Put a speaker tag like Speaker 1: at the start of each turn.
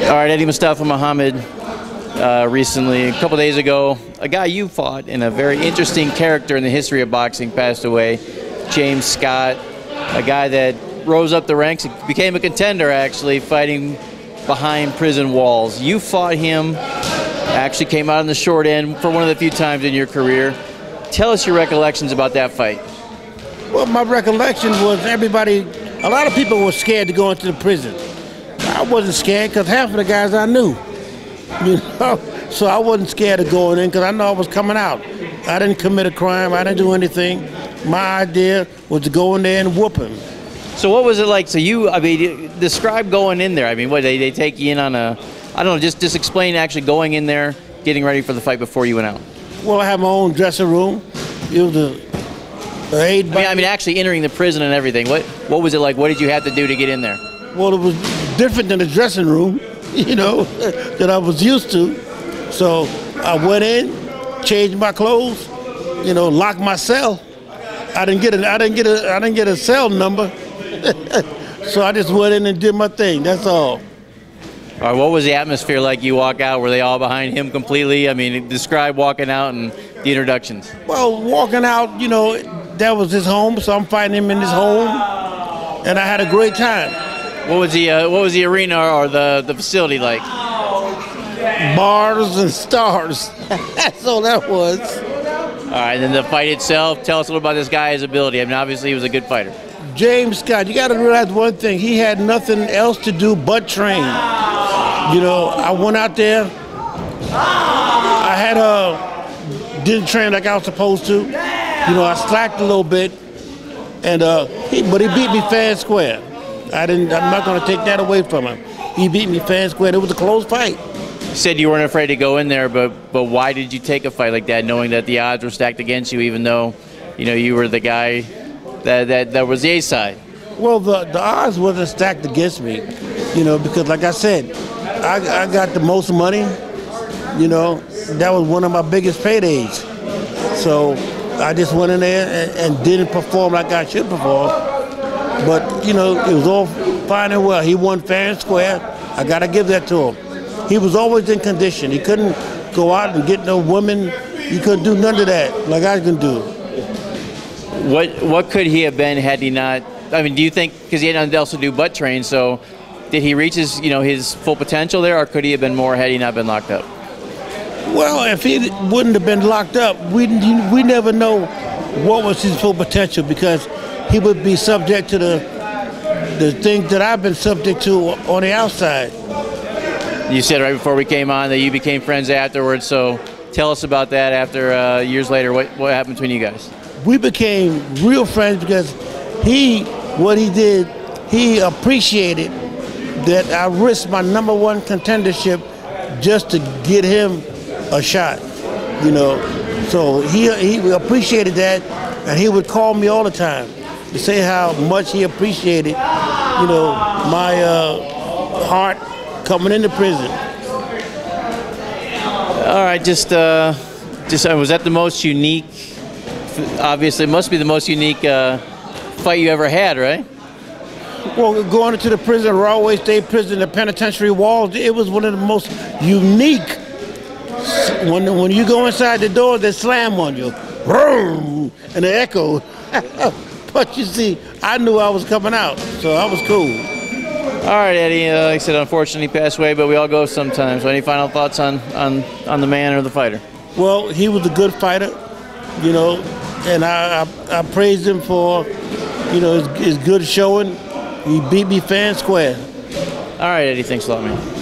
Speaker 1: All right, Eddie Mustafa Muhammad, recently, a couple days ago, a guy you fought and a very interesting character in the history of boxing passed away, James Scott, a guy that rose up the ranks, became a contender actually, fighting behind prison walls. You fought him, actually came out on the short end for one of the few times in your career. Tell us your recollections about that fight.
Speaker 2: Well, my recollection was a lot of people were scared to go into the prison. I wasn't scared because half of the guys I knew, so I wasn't scared of going in because I know I was coming out. I didn't commit a crime, I didn't do anything. My idea was to go in there and whoop him.
Speaker 1: So what was it like? So describe going in there. I mean, what, they take you in on a, I don't know, just explain actually going in there, getting ready for the fight before you went out.
Speaker 2: Well, I had my own dressing room. It was
Speaker 1: I mean, actually entering the prison and everything. What was it like? What did you have to do to get in there?
Speaker 2: Well, it was different than the dressing room, that I was used to. So I went in, changed my clothes, locked my cell. I didn't get a cell number, so I just went in and did my thing. That's all.
Speaker 1: All right, what was the atmosphere like? You walk out, were they all behind him completely? I mean, describe walking out and the introductions.
Speaker 2: Well, walking out, that was his home, so I'm fighting him in his home, and I had a great time.
Speaker 1: What was the arena or the facility like?
Speaker 2: Bars and stars. That's all that was.
Speaker 1: All right, and then the fight itself. Tell us a little about this guy's ability. I mean, obviously he was a good fighter.
Speaker 2: James Scott, you got to realize one thing. He had nothing else to do but train. I went out there. Didn't train like I was supposed to. I slacked a little bit, and but he beat me fair and square. I'm not going to take that away from him. He beat me fair and square. It was a close fight.
Speaker 1: You said you weren't afraid to go in there, but why did you take a fight like that, knowing that the odds were stacked against you, even though you were the guy that was the A side?
Speaker 2: Well, the odds wasn't stacked against me, because like I said, I got the most money. That was one of my biggest paydays. So I just went in there and didn't perform like I should perform. But, it was all fine and well. He won fair and square. I got to give that to him. He was always in condition. He couldn't go out and get no women. He couldn't do none of that like I can do.
Speaker 1: What could he have been had he not? I mean, do you think, because he had nothing else to do but train, so did he reach his full potential there, or could he have been more had he not been locked up?
Speaker 2: Well, if he wouldn't have been locked up, we never know what was his full potential, because he would be subject to the things that I've been subject to on the outside.
Speaker 1: You said right before we came on that you became friends afterwards, so tell us about that after years later. What happened between you guys?
Speaker 2: We became real friends because what he did, he appreciated that I risked my #1 contendership just to get him a shot, So he appreciated that, and he would call me all the time to say how much he appreciated, my heart coming into prison.
Speaker 1: All right, was that the most unique? Obviously, it must be the most unique fight you ever had, right?
Speaker 2: Well, going into the prison, Rahway State Prison, the penitentiary walls, it was one of the most unique. When you go inside the door, they slam on you, and the echo. But you see, I knew I was coming out, so I was cool.
Speaker 1: All right, Eddie. Like I said, unfortunately, he passed away, but we all go sometimes. So any final thoughts on the man or the fighter?
Speaker 2: Well, he was a good fighter, and I praised him for, his good showing. He beat me fair and square.
Speaker 1: All right, Eddie. Thanks a lot, man.